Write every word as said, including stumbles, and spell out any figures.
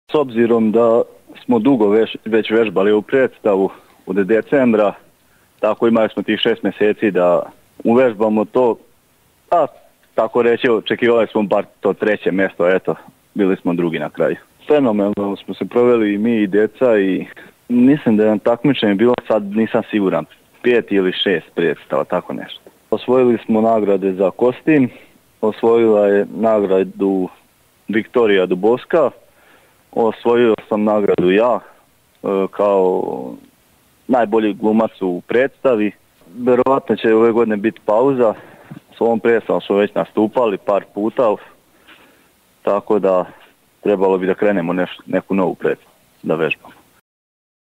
S obzirom da smo dugo već, već vežbali u predstavu od decembra, tako imali smo tih šest mjeseci da uvežbamo to, a tako reći očekivali smo bar to treće mjesto, eto, bili smo drugi na kraju. Fenomenalno smo se proveli i mi i djeca i mislim da je na takmičenju bilo, sad nisam siguran, pet ili šest predstava, tako nešto. Osvojili smo nagrade za kostim, osvojila je nagradu Viktorija Dubovska, osvojio sam nagradu ja kao najbolji glumac u predstavi. Vjerovatno će ove godine biti pauza, s ovom predstavom smo već nastupali par puta, tako da trebalo bi da krenemo neš, neku novu predstavu da vežbamo.